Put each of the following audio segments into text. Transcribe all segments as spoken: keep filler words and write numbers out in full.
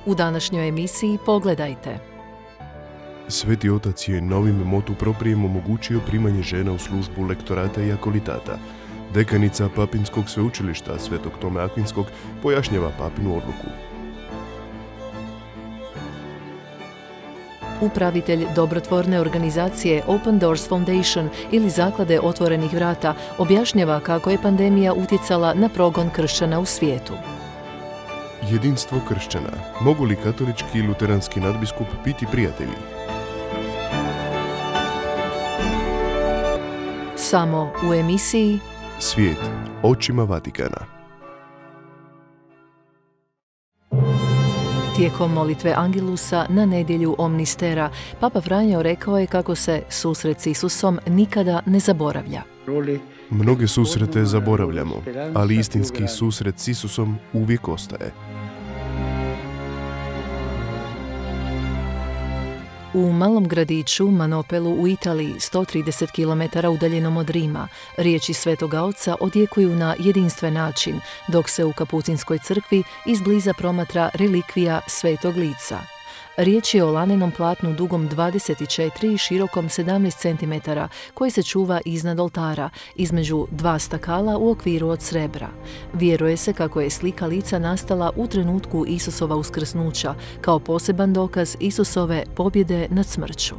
U današnjoj emisiji pogledajte. Sveti otac je novim motu proprijem omogućio primanje žena u službu lektorata i akolitata. Dekanica Papinskog sveučilišta Svetog Tome Akvinskog pojašnjava papinu odluku. Upravitelj dobrotvorne organizacije Open Doors Foundation ili Zaklade otvorenih vrata objašnjava kako je pandemija utjecala na progon kršćana u svijetu. Jedinstvo kršćana. Mogu li katolički i luteranski nadbiskup biti prijatelji? Samo u emisiji Svijet očima Vatikana. Tijekom molitve Angelusa na nedjelju Omnistera, Papa Franjo rekao je kako se susret s Isusom nikada ne zaboravlja. Mnoge susrete zaboravljamo, ali istinski susret s Isusom uvijek ostaje. U malom gradiću Manopelu u Italiji, sto trideset kilometara udaljenom od Rima, riječi Svetoga Oca odjekuju na jedinstven način, dok se u Kapucinskoj crkvi izbliza promatra relikvija Svetog lica. Riječ je o lanenom platnu dugom dvadeset četiri i širokom sedamnaest centimetara, koji se čuva iznad oltara, između dva stakala u okviru od srebra. Vjeruje se kako je slika lica nastala u trenutku Isusova uskrsnuća, kao poseban dokaz Isusove pobjede nad smrću.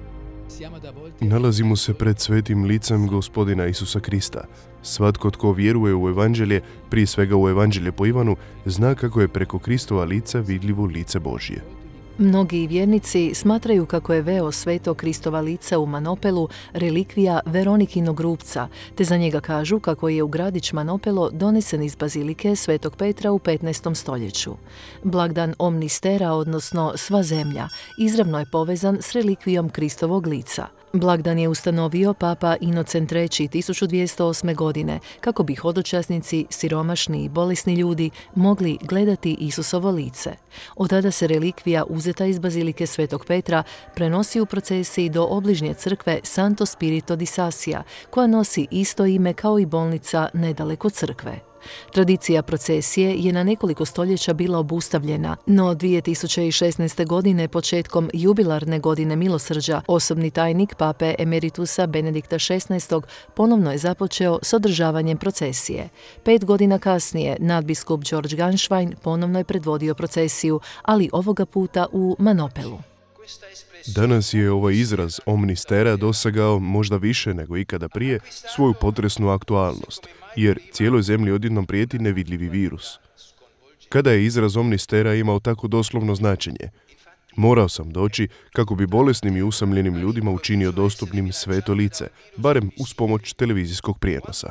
Nalazimo se pred svetim licem Gospodina Isusa Krista. Svatko tko vjeruje u evanđelje, prije svega u evanđelje po Ivanu, zna kako je preko Kristova lica vidljivo lice Božje. Mnogi vjernici smatraju kako je veo Svetog Kristova lica u Manopelu relikvija Veronikinog rupca, te za njega kažu kako je u gradić Manopelo donesen iz bazilike Svetog Petra u petnaestom stoljeću. Blagdan Omnistera, odnosno sva zemlja, izravno je povezan s relikvijom Kristovog lica. Blagdan je ustanovio Papa Inocent treći tisuću dvjesto osme. godine kako bi hodočasnici, siromašni i bolesni ljudi mogli gledati Isusovo lice. Od tada se relikvija uzeta iz bazilike Svetog Petra prenosi u procesiji do obližnje crkve Santo Spirito di Sassia, koja nosi isto ime kao i bolnica nedaleko crkve. Tradicija procesije je na nekoliko stoljeća bila obustavljena, no dvije tisuće šesnaeste. godine, početkom jubilarne godine milosrđa, osobni tajnik pape emeritusa Benedikta šesnaestog. ponovno je započeo s održavanjem procesije. Pet godina kasnije, nadbiskup George Ganšvajn ponovno je predvodio procesiju, ali ovoga puta u Manopelu. Danas je ovaj izraz Omnistera dosegao, možda više nego ikada prije, svoju potresnu aktualnost, jer cijeloj zemlji odjednom prijeti nevidljivi virus. Kada je izraz Omnistera imao tako doslovno značenje? Morao sam doći kako bi bolesnim i usamljenim ljudima učinio dostupnim sveto lice, barem uz pomoć televizijskog prijenosa.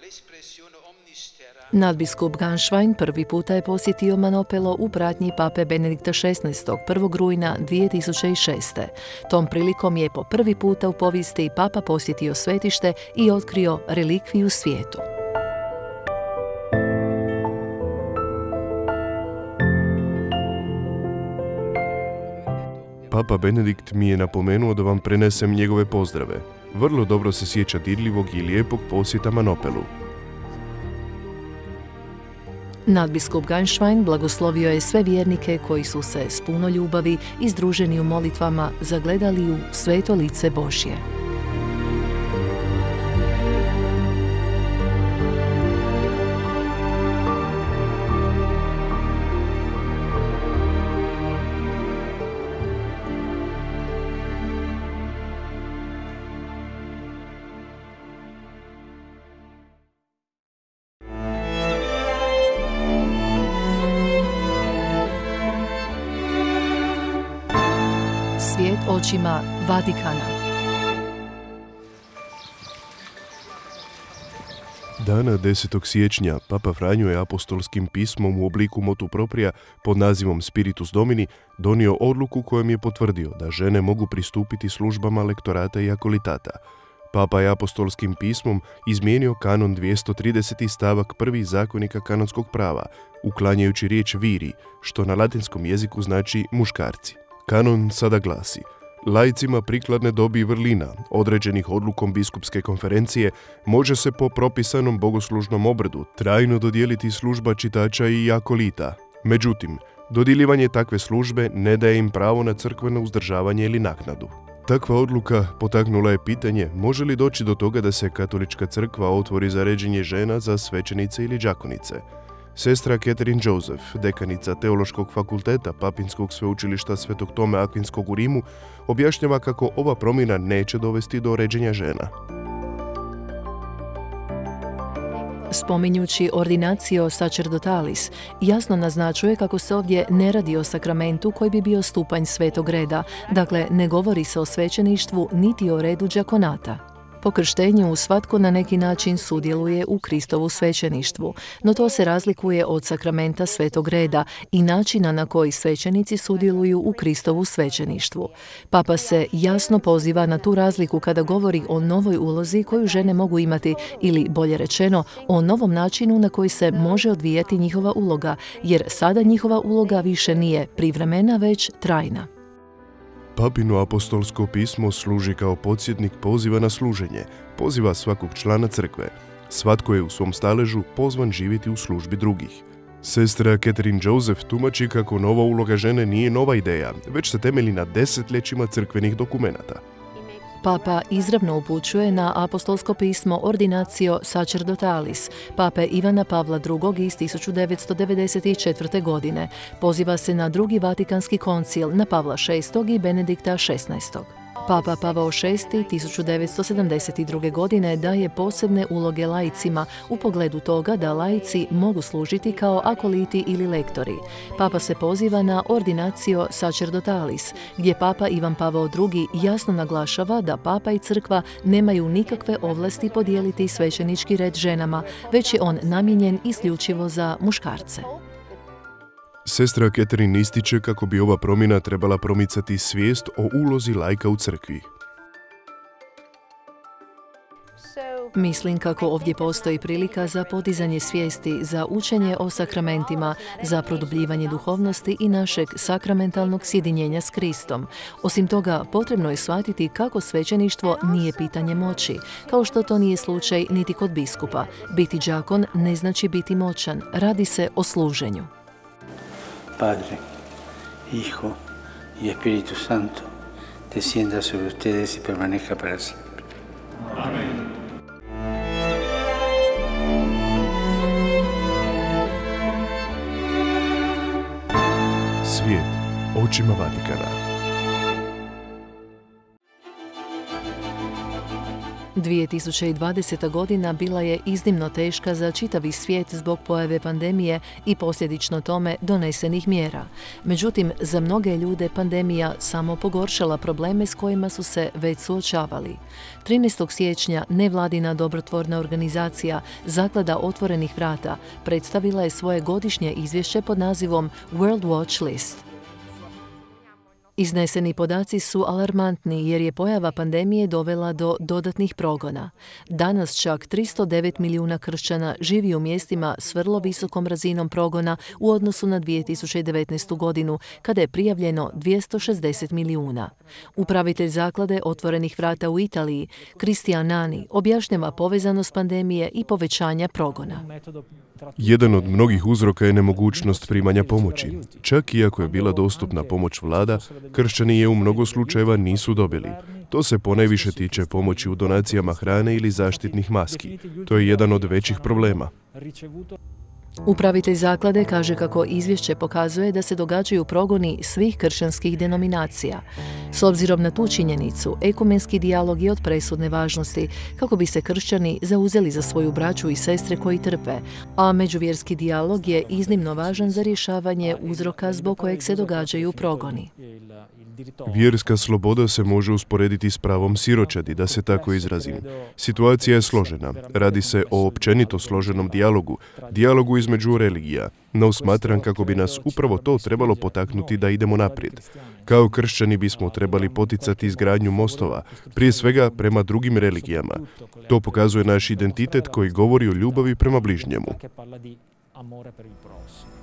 Nadbiskup Ganšvajn prvi puta je posjetio Manopelo u pratnji pape Benedikta šesnaestog. prvog rujna dvije tisuće šeste. Tom prilikom je po prvi puta u povijesti papa posjetio svetište i otkrio relikviju svijetu. Papa Benedikt mi je napomenuo da vam prenesem njegove pozdrave. Vrlo dobro se sjeća dirljivog i lijepog posjeta Manopelu. Nadbiskup Ganšvajn blagoslovio je sve vjernike koji su se s puno ljubavi i združeni u molitvama zagledali u sveto lice Božje. Svijet očima Vatikana. Dana desetog siječnja Papa Franjo je apostolskim pismom u obliku motu proprija pod nazivom Spiritus Domini donio odluku kojom je potvrdio da žene mogu pristupiti službama lektorata i akolitata. Papa je apostolskim pismom izmijenio kanon dvjesto trideseti stavak prvi zakonika kanonskog prava, uklanjajući riječ viri, što na latinskom jeziku znači muškarci. Kanon sada glasi: laicima prikladne dobi i vrlina, određenih odlukom biskupske konferencije, može se po propisanom bogoslužnom obredu trajno dodijeliti služba čitača i akolita, Međutim, dodjeljivanje takve službe ne daje im pravo na crkveno uzdržavanje ili naknadu. Takva odluka potaknula je pitanje može li doći do toga da se katolička crkva otvori za ređenje žena za svećenice ili đakonice. Sestra Catherine Joseph, dekanica Teološkog fakulteta Papinskog sveučilišta Svetog Tome Akvinskog u Rimu, objašnjava kako ova promjena neće dovesti do ređenja žena. Spominjući ordinatio sacerdotalis, jasno naznačuje kako se ovdje ne radi o sakramentu koji bi bio stupanj svetog reda, dakle ne govori se o svećeništvu niti o redu đakonata. Po krštenju svatko na neki način sudjeluje u Kristovu svećeništvu, no to se razlikuje od sakramenta svetog reda i načina na koji svećenici sudjeluju u Kristovu svećeništvu. Papa se jasno poziva na tu razliku kada govori o novoj ulozi koju žene mogu imati ili, bolje rečeno, o novom načinu na koji se može odvijati njihova uloga, jer sada njihova uloga više nije privremena, već trajna. Papino apostolsko pismo služi kao podsjetnik poziva na služenje, poziva svakog člana crkve. Svatko je u svom staležu pozvan živjeti u službi drugih. Sestra Catherine Joseph tumači kako nova uloga žene nije nova ideja, već se temelji na desetljećima crkvenih dokumenata. Papa izravno upućuje na apostolsko pismo Ordinatio sacerdotalis, pape Ivana Pavla drugog iz tisuću devetsto devedeset četvrte. godine. Poziva se na drugi Vatikanski koncil, na Pavla šestog i Benedikta šesnaestog. Papa Pavao šesti tisuću devetsto sedamdeset druge. godine daje posebne uloge laicima u pogledu toga da laici mogu služiti kao akoliti ili lektori. Papa se poziva na Ordinatio sacerdotalis, gdje Papa Ivan Pavao drugi jasno naglašava da Papa i crkva nemaju nikakve ovlasti podijeliti svećenički red ženama, već je on namijenjen isključivo za muškarce. Sestra Catherine ističe kako bi ova promjena trebala promicati svijest o ulozi laika u crkvi. Mislim kako ovdje postoji prilika za podizanje svijesti, za učenje o sakramentima, za produbljivanje duhovnosti i našeg sakramentalnog sjedinjenja s Kristom. Osim toga, potrebno je shvatiti kako svećeništvo nije pitanje moći, kao što to nije slučaj niti kod biskupa. Biti đakon ne znači biti moćan, radi se o služenju. Padre, Hijo y Espíritu Santo, descienda sobre ustedes y permanezca para siempre. Amén. Svijet očima Vatikana. dvije tisuće dvadeseta. godina bila je iznimno teška za čitavi svijet zbog pojave pandemije i posljedično tome donesenih mjera. Međutim, za mnoge ljude pandemija samo pogoršala probleme s kojima su se već suočavali. trinaestog siječnja nevladina dobrotvorna organizacija Zaklada otvorenih vrata predstavila je svoje godišnje izvješće pod nazivom World Watch List. Izneseni podaci su alarmantni jer je pojava pandemije dovela do dodatnih progona. Danas čak tristo devet milijuna kršćana živi u mjestima s vrlo visokom razinom progona u odnosu na dvije tisuće devetnaestu. godinu, kada je prijavljeno dvjesto šezdeset milijuna. Upravitelj Zaklade otvorenih vrata u Italiji, Cristian Nani, objašnjava povezanost pandemije i povećanja progona. Jedan od mnogih uzroka je nemogućnost primanja pomoći. Čak iako je bila dostupna pomoć vlada, kršćani je u mnogo slučajeva nisu dobili. To se ponajviše tiče pomoći u donacijama hrane ili zaštitnih maski. To je jedan od većih problema. Upravitelj zaklade kaže kako izvješće pokazuje da se događaju progoni svih kršćanskih denominacija. S obzirom na tu činjenicu, ekumenski dijalog je od presudne važnosti kako bi se kršćani zauzeli za svoju braću i sestre koji trpe, a međuvjerski dijalog je iznimno važan za rješavanje uzroka zbog kojeg se događaju progoni. Vjerska sloboda se može usporediti s pravom siročadi, da se tako izrazim. Situacija je složena. Radi se o općenito složenom dijalogu, dijalogu između religija. No smatram kako bi nas upravo to trebalo potaknuti da idemo naprijed. Kao kršćani bismo trebali poticati izgradnju mostova, prije svega prema drugim religijama. To pokazuje naš identitet koji govori o ljubavi prema bližnjemu.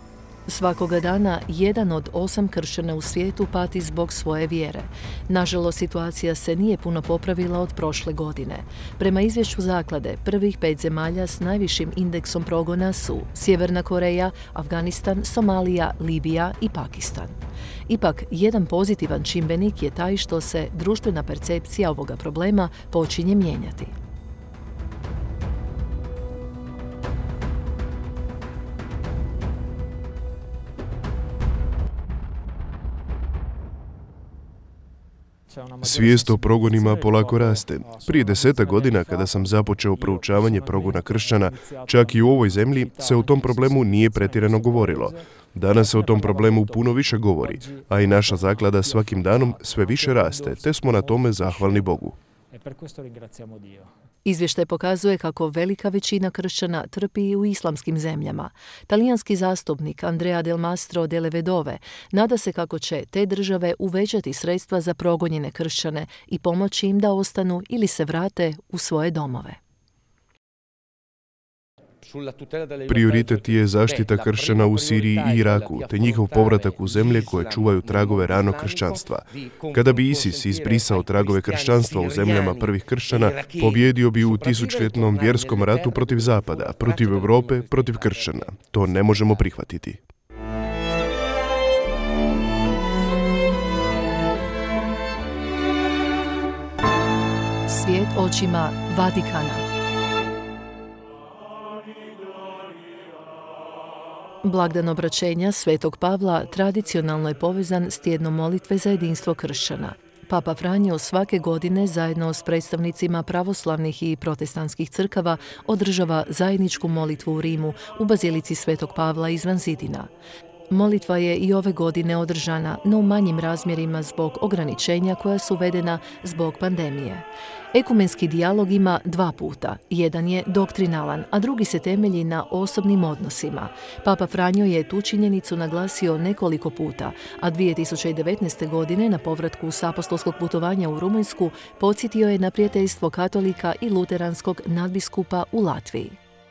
Svakoga dana jedan od osam kršćana u svijetu pati zbog svoje vjere. Nažalost, situacija se nije puno popravila od prošle godine. Prema izvješću zaklade, prvih pet zemalja s najvišim indeksom progona su Sjeverna Koreja, Afganistan, Somalija, Libija i Pakistan. Ipak, jedan pozitivan čimbenik je taj što se društvena percepcija ovoga problema počinje mijenjati. Svijest o progonima polako raste. Prije desetak godina, kada sam započeo proučavanje progona kršćana, čak i u ovoj zemlji se o tom problemu nije pretjerano govorilo. Danas se o tom problemu puno više govori, a i naša zaklada svakim danom sve više raste, te smo na tome zahvalni Bogu. Izvještaj pokazuje kako velika većina kršćana trpi i u islamskim zemljama. Talijanski zastupnik Andrea Del Mastro delle Vedove nada se kako će te države uvećati sredstva za progonjene kršćane i pomoći im da ostanu ili se vrate u svoje domove. Prioritet je zaštita kršćana u Siriji i Iraku, te njihov povratak u zemlje koje čuvaju tragove ranog kršćanstva. Kada bi ISIS izbrisao tragove kršćanstva u zemljama prvih kršćana, pobjedio bi u tisućljetnom vjerskom ratu protiv Zapada, protiv Europe, protiv kršćana. To ne možemo prihvatiti. Svijet očima Vatikana. Blagdan obraćenja Svetog Pavla tradicionalno je povezan s tjednom molitve za jedinstvo kršćana. Papa Franjo svake godine zajedno s predstavnicima pravoslavnih i protestantskih crkava održava zajedničku molitvu u Rimu u bazilici Svetog Pavla izvan zidina. Molitva je i ove godine održana, no u manjim razmjerima zbog ograničenja koja su uvedena zbog pandemije. Ekumenski dijalog ima dva puta. Jedan je doktrinalan, a drugi se temelji na osobnim odnosima. Papa Franjo je tu činjenicu naglasio nekoliko puta, a dvije tisuće devetnaeste. godine na povratku s apostolskog putovanja u Rumunjsku podsjetio je na prijateljstvo katolika i luteranskog nadbiskupa u Latviji.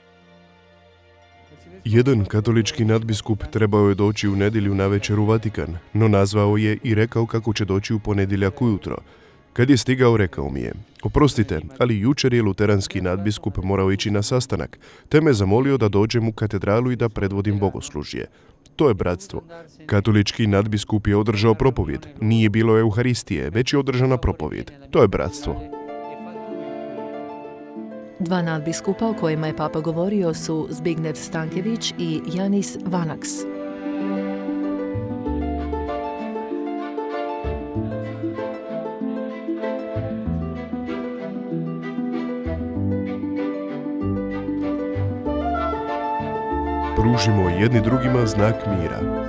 Jedan katolički nadbiskup trebao je doći u nedjelju navečer u Vatikan, no nazvao je i rekao kako će doći u ponedjeljak ujutro. Kad je stigao, rekao mi je: oprostite, ali jučer je luteranski nadbiskup morao ići na sastanak, te me zamolio da dođem u katedralu i da predvodim bogoslužje. To je bratstvo. Katolički nadbiskup je održao propovjed. Nije bilo Euharistije, već je održana propovjed. To je bratstvo. Dva nadbiskupa o kojima je papa govorio su Zbigniew Stankiewicz i Janis Vanaks. Pružimo jedni drugima znak mira.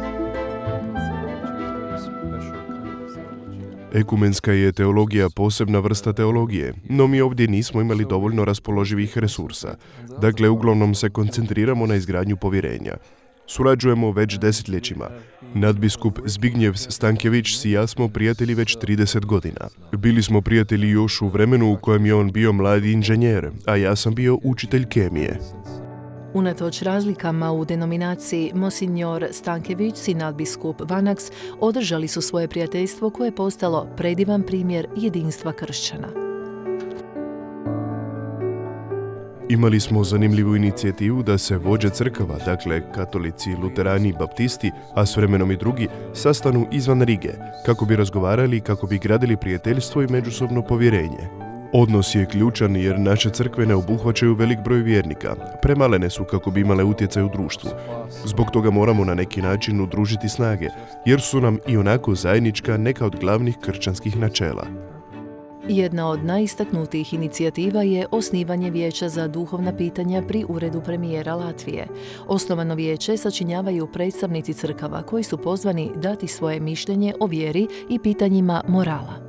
Ekumenska je teologija posebna vrsta teologije, no mi ovdje nismo imali dovoljno raspoloživih resursa. Dakle, uglavnom se koncentriramo na izgradnju povjerenja. Surađujemo već desetljećima. Nadbiskup Zbigniew Stankiewicz i ja smo prijatelji već trideset godina. Bili smo prijatelji još u vremenu u kojem je on bio mladi inženjer, a ja sam bio učitelj kemije. Unatoč razlikama u denominaciji, Monsignor Stankiewicz i nadbiskup Vanaks održali su svoje prijateljstvo koje je postalo predivan primjer jedinstva kršćana. Imali smo zanimljivu inicijativu da se vođe crkava, dakle katolici, luterani i baptisti, a s vremenom i drugi, sastanu izvan Rige, kako bi razgovarali i kako bi gradili prijateljstvo i međusobno povjerenje. Odnos je ključan jer naše crkve ne obuhvaćaju velik broj vjernika, premalene su kako bi imale utjecaj u društvu. Zbog toga moramo na neki način udružiti snage, jer su nam i onako zajednička neka od glavnih kršćanskih načela. Jedna od najistaknutijih inicijativa je osnivanje Vijeća za duhovna pitanja pri Uredu premijera Latvije. Osnovano vijeće sačinjavaju predstavnici crkava koji su pozvani dati svoje mišljenje o vjeri i pitanjima morala.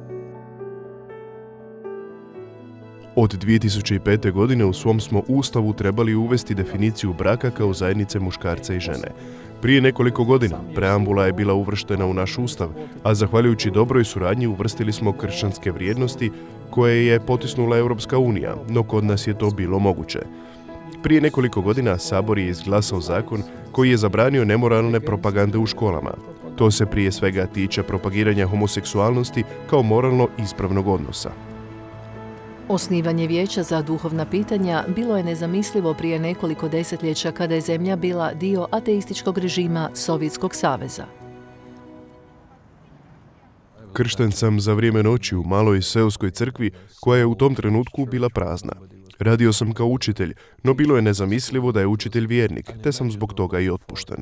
Od dvije tisuće pete. godine u svom smo ustavu trebali uvesti definiciju braka kao zajednice muškarca i žene. Prije nekoliko godina preambula je bila uvrštena u naš ustav, a zahvaljujući dobroj suradnji uvrstili smo kršćanske vrijednosti koje je potisnula Europska unija, no kod nas je to bilo moguće. Prije nekoliko godina Sabor je izglasao zakon koji je zabranio nemoralne propagande u školama. To se prije svega tiče propagiranja homoseksualnosti kao moralno ispravnog odnosa. Osnivanje vijeća za duhovna pitanja bilo je nezamislivo prije nekoliko desetljeća kada je zemlja bila dio ateističkog režima Sovjetskog saveza. Kršten sam za vrijeme noći u maloj seoskoj crkvi koja je u tom trenutku bila prazna. Radio sam kao učitelj, no bilo je nezamislivo da je učitelj vjernik, te sam zbog toga i otpušten.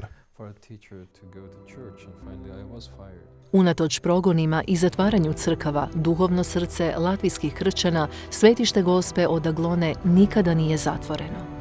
Unatoč progonima i zatvaranju crkava, duhovno srce latvijskih kršćana, svetište Gospe od Aglone nikada nije zatvoreno.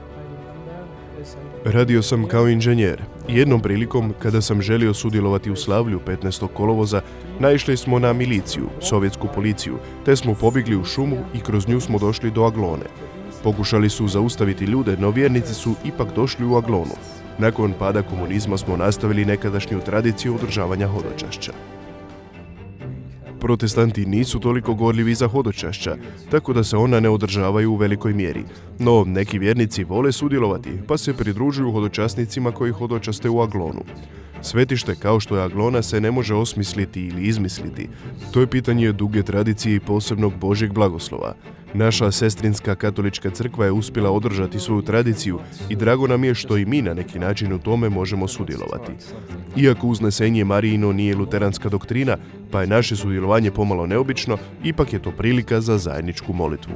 Radio sam kao inženjer. Jednom prilikom, kada sam želio sudjelovati u slavlju petnaestog kolovoza, naišli smo na miliciju, sovjetsku policiju, te smo pobjegli u šumu i kroz nju smo došli do Aglone. Pokušali su zaustaviti ljude, no vjernici su ipak došli u Aglonu. Nakon pada komunizma smo nastavili nekadašnju tradiciju održavanja hodočašća. Protestanti nisu toliko gorljivi za hodočašća, tako da se ona ne održavaju u velikoj mjeri. No, neki vjernici vole sudjelovati, pa se pridružuju hodočasnicima koji hodočaste u Aglonu. Svetište kao što je Aglona se ne može osmisliti ili izmisliti. To je pitanje duge tradicije i posebnog Božjeg blagoslova. Naša sestrinska katolička crkva je uspjela održati svoju tradiciju i drago nam je što i mi na neki način u tome možemo sudjelovati. Iako uznesenje Marijino nije luteranska doktrina, pa je naše sudjelovanje pomalo neobično, ipak je to prilika za zajedničku molitvu.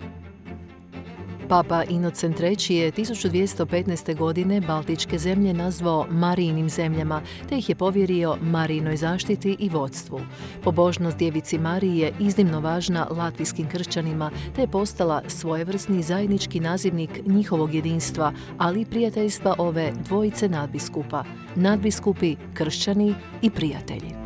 Papa Inocent treći je tisuću dvjesto petnaeste. godine Baltičke zemlje nazvao Marijinim zemljama, te ih je povjerio Marijinoj zaštiti i vodstvu. Pobožnost Djevici Mariji je iznimno važna latvijskim kršćanima, te je postala svojevrsni zajednički nazivnik njihovog jedinstva, ali i prijateljstva ove dvojice nadbiskupa. Nadbiskupi, kršćani i prijatelji.